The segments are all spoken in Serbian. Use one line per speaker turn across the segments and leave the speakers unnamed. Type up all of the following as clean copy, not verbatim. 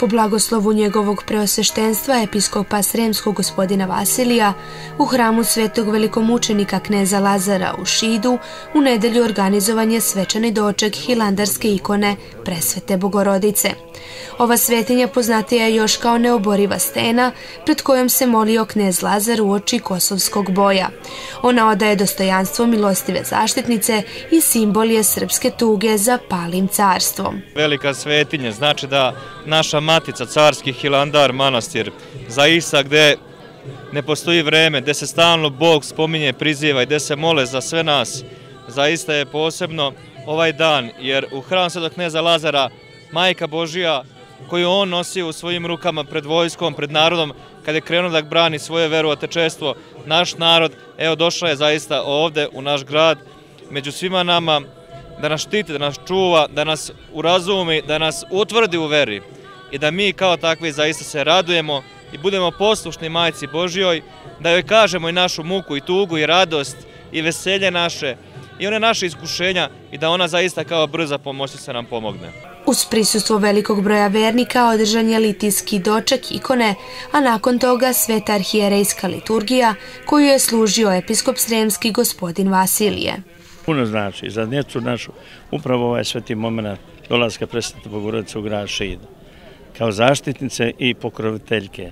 Po blagoslovu njegovog preosveštenstva episkopa Sremskog gospodina Vasilija u hramu svetog velikomučenika kneza Lazara u Šidu u nedelju organizovan je svečani doček hilandarske ikone Presvete Bogorodice. Ova svetinja poznatija je još kao neoboriva stena pred kojom se molio knez Lazar uoči kosovskog boja. Ona odaje dostojanstvo milostive zaštitnice i simbol je srpske tuge za palim carstvom.
Velika svetinja znači da naša matica, carski Hilandar manastir, zaista gde ne postoji vreme, gde se stalno Bog spominje, priziva i gde se mole za sve nas, zaista je posebno ovaj dan, jer u hram svetog kneza Lazara Majka Božija, koju on nosi u svojim rukama pred vojskom, pred narodom, kada je krenuo da brani svoje verovatečestvo, naš narod, evo došla je zaista ovde u naš grad, među svima nama, da nas štiti, da nas čuva, da nas urazumi, da nas utvrdi u veri i da mi kao takvi zaista se radujemo i budemo poslušni Majci Božjoj, da joj kažemo i našu muku i tugu i radost i veselje naše i one naše iskušenja i da ona zaista kao brza pomoćnica nam pomogne.
Uz prisustvo velikog broja vernika održan je litijski doček ikone, a nakon toga sveta arhijerejska liturgija koju je služio episkop Sremski gospodin Vasilije.
Puno znači za djecu našu upravo ovaj sveti moment dolaska Presvete Bogorodice u grad Šid, kao zaštitnice i pokroviteljke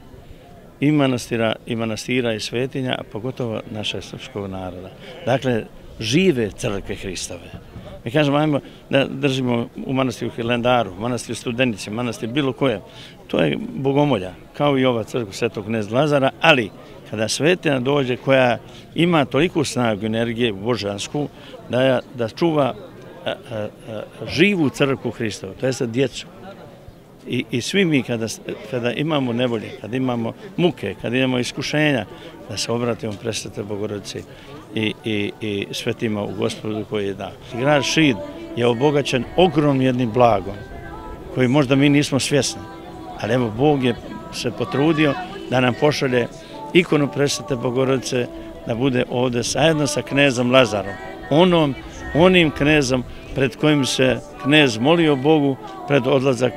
i manastira i svetinja, a pogotovo našeg srpskog naroda. Dakle, žive crkve Hristove. Mi kažemo, ajmo da držimo u manastiru Hilandaru, manastiru Studenici, manastir bilo koje. To je bogomolja, kao i ova crkva svetog kneza Lazara, ali kada svetina dođe koja ima toliku snagu, energije božansku, da čuva živu crkvu Hristova, to je sad djecu. I svi mi kada imamo nevolje, kada imamo muke, kada imamo iskušenja, da se obratimo Presvetoj Bogorodici i svetima u Gospodu koji je dao. Grad Šid je obogaćen ogromnim jednim blagom koji možda mi nismo svjesni, ali evo Bog je se potrudio da nam pošalje ikonu Presvete Bogorodice da bude ovdje zajedno sa knezom Lazarom, onim knezom pred kojim se knez molio Bogu pred odlazak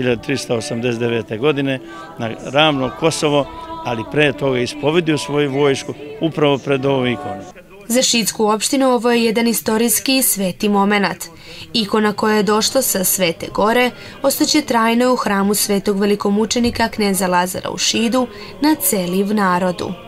1389. godine na ravno Kosovo, ali pre toga ispovedio svoju vojsku upravo pred ovom ikonom.
Za šidsku opštinu ovo je jedan istorijski i sveti moment. Ikona koja je došla sa Svete Gore ostaće trajno u hramu svetog velikomučenika kneza Lazara u Šidu na celiv narodu.